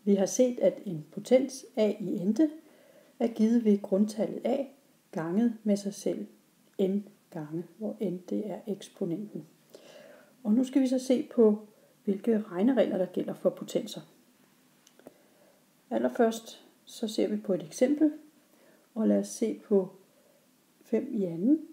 Vi har set, at en potens a i ente er givet ved grundtallet a ganget med sig selv n gange, hvor n det er eksponenten. Og nu skal vi så se på, hvilke regneregler der gælder for potenser. Allerførst så ser vi på et eksempel, og lad os se på 5 i anden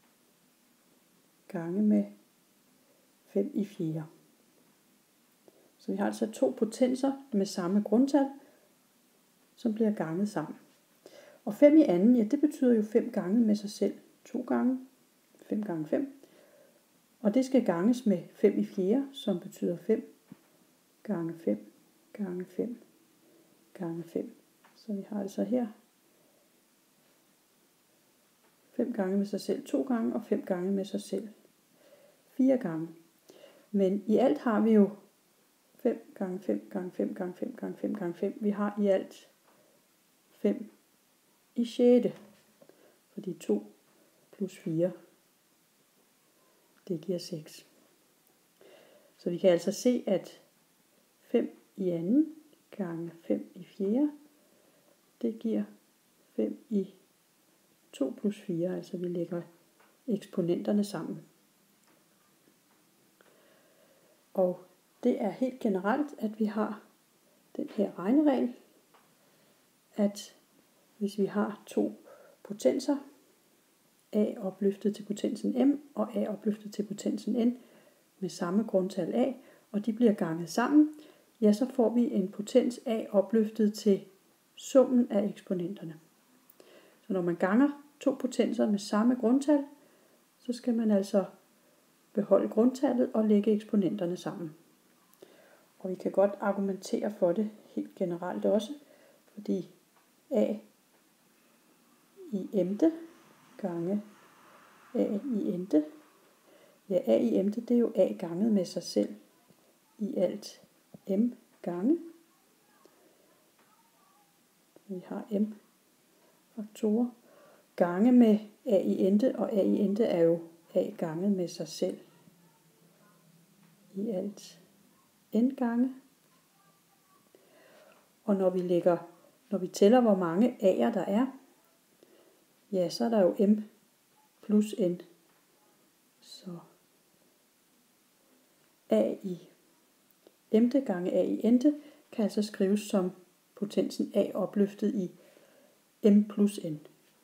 gange med 5 i fjerde. Så vi har altså to potenser med samme grundtal, som bliver ganget sammen. Og 5 i anden, ja, det betyder jo 5 gange med sig selv. 2 gange, 5 gange 5. Og det skal ganges med 5 i fjerde, som betyder 5 gange 5 gange 5 gange 5. Så vi har altså her 5 gange med sig selv 2 gange, og 5 gange med sig selv 4 gange. Men i alt har vi jo 5 gange 5 gange 5 gange 5 gange 5 gange 5. Vi har i alt 5 i sjette, fordi 2 plus 4, det giver 6. Så vi kan altså se, at 5 i anden gange 5 i fjerde, det giver 5 i 2 plus 4, altså vi lægger eksponenterne sammen. Og det er helt generelt, at vi har den her regneregel, at hvis vi har to potenser, a opløftet til potensen m og a opløftet til potensen n, med samme grundtal a, og de bliver ganget sammen, ja, så får vi en potens a opløftet til summen af eksponenterne. Så når man ganger to potenser med samme grundtal, så skal man altså beholde grundtallet og lægge eksponenterne sammen. Og vi kan godt argumentere for det helt generelt også, fordi a i emte gange a i ente, ja, a i ente, det er jo a ganget med sig selv i alt m gange. Vi har m faktorer gange med a i ente, og a i ente er jo a ganget med sig selv i alt n gange. Og når vi tæller, hvor mange a'er der er, ja, så er der jo m plus n. Så a i emte gange a i ente kan altså skrives som potensen a opløftet i m plus n.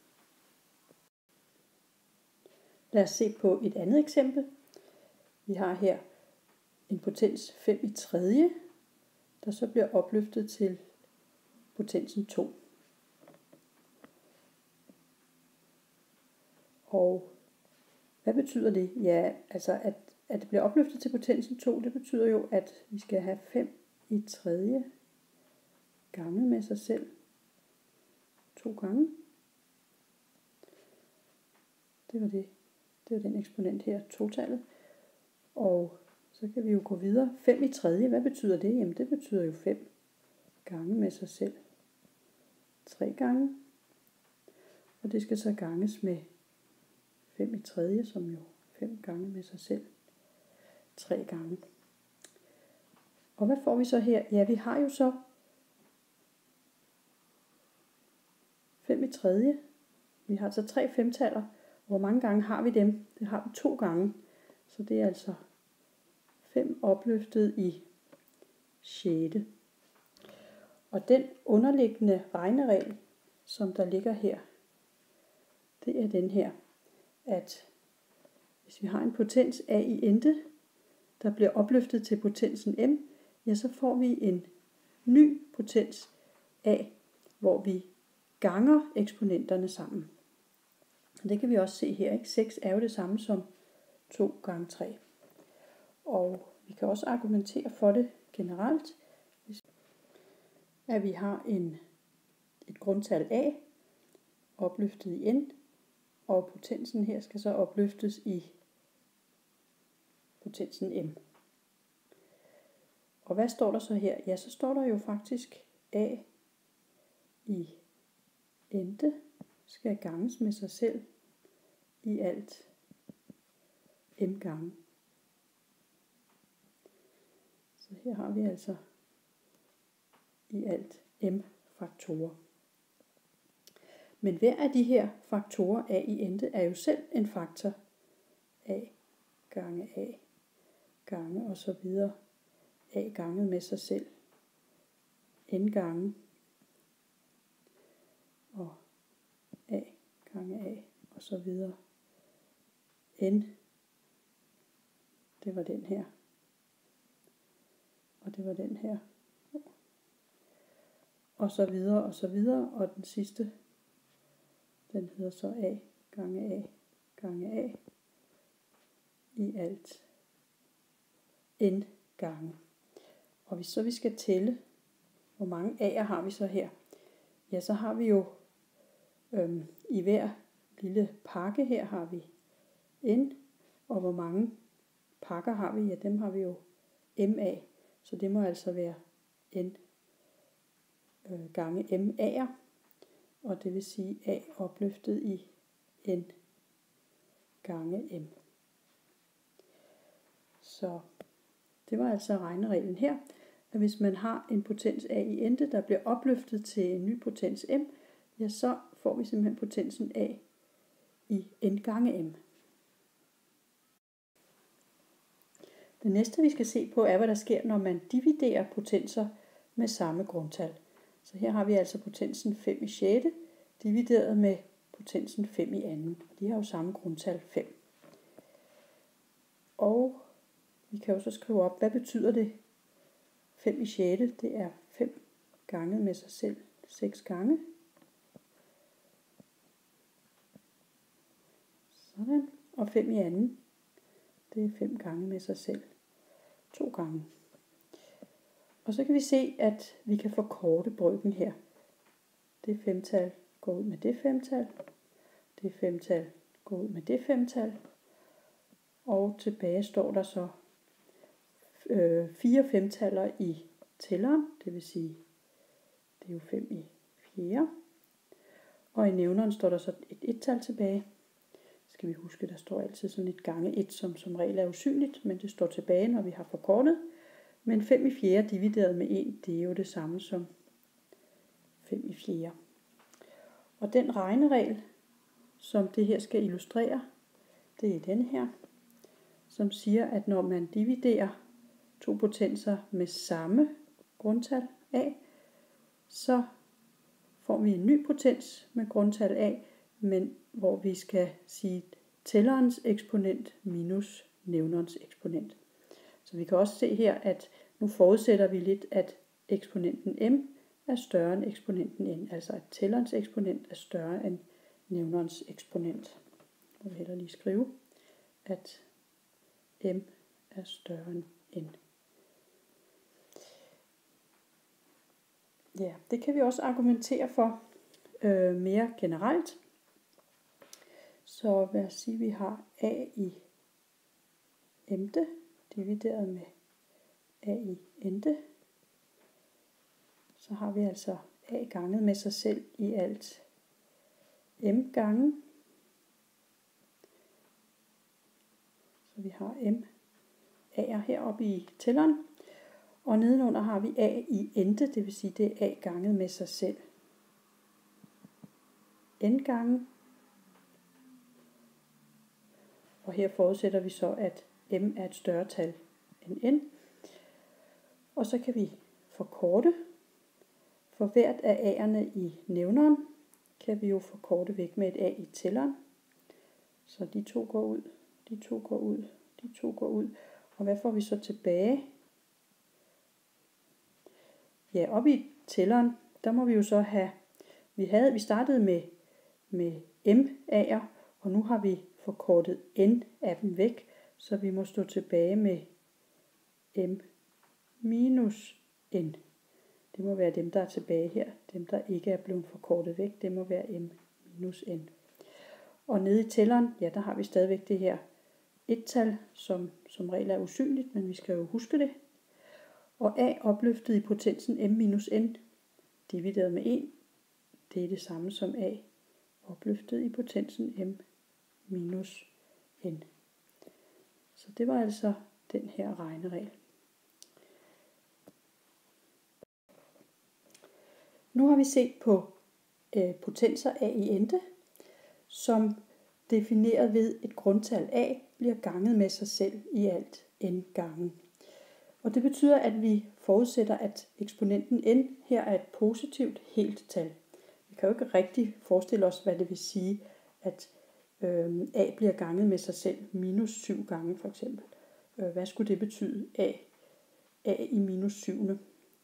Lad os se på et andet eksempel. Vi har her en potens 5 i tredje, der så bliver opløftet til potensen 2. Og hvad betyder det? Ja, altså at det bliver opløftet til potensen 2, det betyder jo, at vi skal have 5 i tredje gange med sig selv 2 gange. Det var det. Det var den eksponent her, totallet. Og så kan vi jo gå videre. 5 i tredje, hvad betyder det? Jamen det betyder jo 5 gange med sig selv 3 gange. Og det skal så ganges med 5 i tredje, som jo 5 gange med sig selv 3 gange. Og hvad får vi så her? Ja, vi har jo så 5 i tredje. Vi har altså 3 femtaller. Hvor mange gange har vi dem? Det har vi 2 gange. Så det er altså 5 opløftet i sjette. Og den underliggende regneregel, som der ligger her, det er den her, at hvis vi har en potens a i ente, der bliver opløftet til potensen m, ja, så får vi en ny potens a, hvor vi ganger eksponenterne sammen. Og det kan vi også se her, ikke? 6 er jo det samme som 2 gange 3. Og vi kan også argumentere for det generelt, at vi har et grundtal a opløftet i n, og potensen her skal så opløftes i potensen m. Og hvad står der så her? Ja, så står der jo faktisk a i ente skal ganges med sig selv i alt m gange. Så her har vi altså i alt m faktorer. Men hver af de her faktorer a i ente er jo selv en faktor. A gange a gange og så videre. A ganget med sig selv. N gange. Og a gange a og så videre. N. Det var den her. Og det var den her. Og så videre og så videre. Og den sidste, den hedder så a gange a gange a i alt n gange. Og hvis så vi skal tælle, hvor mange a'er har vi så her? Ja, så har vi jo i hver lille pakke her har vi n. Og hvor mange pakker har vi? Ja, dem har vi jo ma. Så det må altså være n gange m a'er. Og det vil sige a opløftet i n gange m. Så det var altså regnereglen her, at hvis man har en potens a i ente, der bliver opløftet til en ny potens m, ja, så får vi simpelthen potensen a i n gange m. Det næste vi skal se på er, hvad der sker, når man dividerer potenser med samme grundtal. Så her har vi altså potensen 5 i 6. divideret med potensen 5 i anden. De har jo samme grundtal 5. Og vi kan jo så skrive op, hvad betyder det? 5 i 6, det er 5 ganget med sig selv 6 gange. Sådan. Og 5 i anden, det er 5 gange med sig selv 2 gange. Og så kan vi se, at vi kan forkorte brøken her. Det femtal går ud med det femtal. Det femtal går ud med det femtal. Og tilbage står der så 4 femtaller i tælleren. Det vil sige, det er jo 5 i 4. Og i nævneren står der så et ettal tilbage. Skal vi huske, der står altid sådan et gange 1, som regel er usynligt, men det står tilbage, når vi har forkortet. Men 5 i 4 divideret med 1, det er jo det samme som 5 i 4. Og den regneregel, som det her skal illustrere, det er den her, som siger, at når man dividerer to potenser med samme grundtal a, så får vi en ny potens med grundtal a, men hvor vi skal sige tællerens eksponent minus nævnerens eksponent. Så vi kan også se her, at nu forudsætter vi lidt, at eksponenten m er større end eksponenten n, altså at tællerens eksponent er større end nævnerens eksponent. Jeg vil hellere lige skrive, at m er større end n. Ja, det kan vi også argumentere for mere generelt. Så lad os sige, at vi har a i m'te divideret med a i n'te. Så har vi altså a ganget med sig selv i alt m gange. Så vi har m a'er heroppe i tælleren. Og nedenunder har vi a i n'te, det vil sige, det er a ganget med sig selv n gange. Og her forudsætter vi så, at m er et større tal end n. Og så kan vi forkorte. For hvert af a'erne i nævneren kan vi jo forkorte væk med et a i tælleren. Så de to går ud, de to går ud, de to går ud. Og hvad får vi så tilbage? Ja, oppe i tælleren, der må vi jo så have, vi startede med m a'er, og nu har vi forkortet n af dem væk, så vi må stå tilbage med m minus n. Det må være dem, der er tilbage her. Dem, der ikke er blevet forkortet væk, det må være m minus n. Og nede i tælleren, ja, der har vi stadigvæk det her et-tal, som regel er usynligt, men vi skal jo huske det. Og a opløftet i potensen m minus n divideret med 1, det er det samme som a opløftet i potensen m minus n. Så det var altså den her regneregel. Nu har vi set på potenser a i ente, som defineret ved et grundtal a bliver ganget med sig selv i alt n gange. Og det betyder, at vi forudsætter, at eksponenten n her er et positivt helt tal. Vi kan jo ikke rigtig forestille os, hvad det vil sige, at a bliver ganget med sig selv minus 7 gange for eksempel. Hvad skulle det betyde? A i minus 7.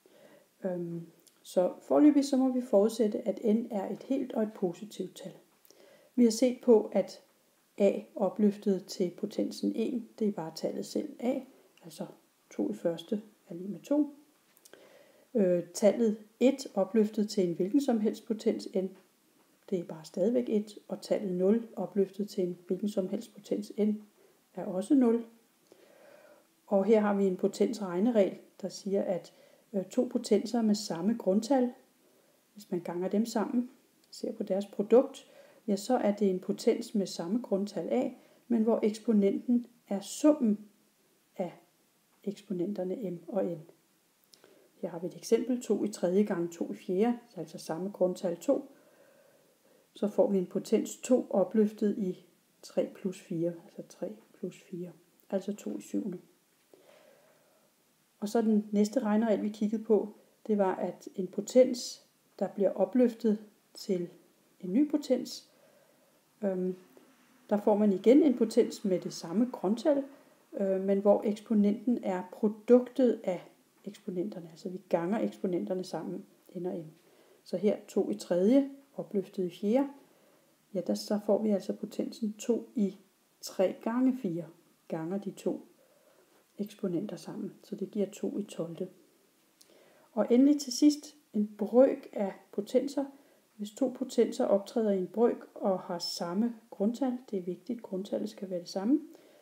Så foreløbig så må vi forudsætte, at n er et helt og et positivt tal. Vi har set på, at a opløftet til potensen 1, det er bare tallet selv a, altså 2 i første er lige med 2. Tallet 1 opløftet til en hvilken som helst potens n, det er bare stadigvæk 1, og tallet 0 opløftet til en hvilken som helst potens n er også 0. Og her har vi en potensregneregel, der siger, at to potenser med samme grundtal, hvis man ganger dem sammen, ser på deres produkt, ja, så er det en potens med samme grundtal a, men hvor eksponenten er summen af eksponenterne m og n. Her har vi et eksempel, 2 i tredje gange 2 i fjerde, altså samme grundtal 2. Så får vi en potens 2 opløftet i 3 plus 4, altså 3 plus 4, altså 2 i syvende. Og så den næste regneregel, vi kiggede på, det var, at en potens, der bliver opløftet til en ny potens, der får man igen en potens med det samme grundtal, men hvor eksponenten er produktet af eksponenterne. Altså vi ganger eksponenterne sammen, n og m. Så her 2 i tredje, opløftet i fjerde, ja, så får vi altså potensen 2 i 3 gange 4, ganger de to eksponenter sammen. Så det giver 2 i 12. Og endelig til sidst en brøk af potenser. Hvis to potenser optræder i en brøk og har samme grundtal, det er vigtigt, grundtallet skal være det samme,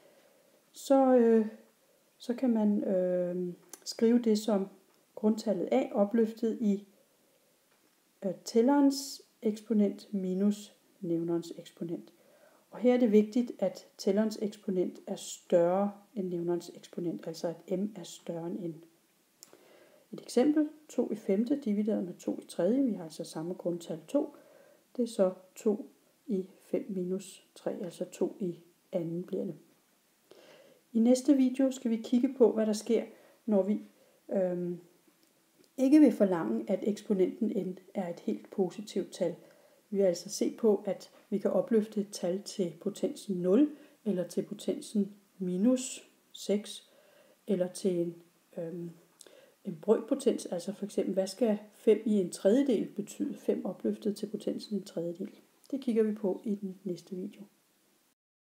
så kan man skrive det som grundtallet a opløftet i tællerens eksponent minus nævnerens eksponent. Og her er det vigtigt, at tællerens eksponent er større end nævnerens eksponent, altså at m er større end n. Et eksempel, 2 i femte divideret med 2 i tredje, vi har altså samme grundtal 2, det er så 2 i 5 minus 3, altså 2 i anden bliver det. I næste video skal vi kigge på, hvad der sker, når vi ikke vil forlange, at eksponenten n er et helt positivt tal. Vi vil altså se på, at vi kan opløfte et tal til potensen 0, eller til potensen minus 6, eller til en brøkpotens, altså for eksempel, hvad skal 5 i en tredjedel betyde? 5 opløftet til potensen en tredjedel. Det kigger vi på i den næste video.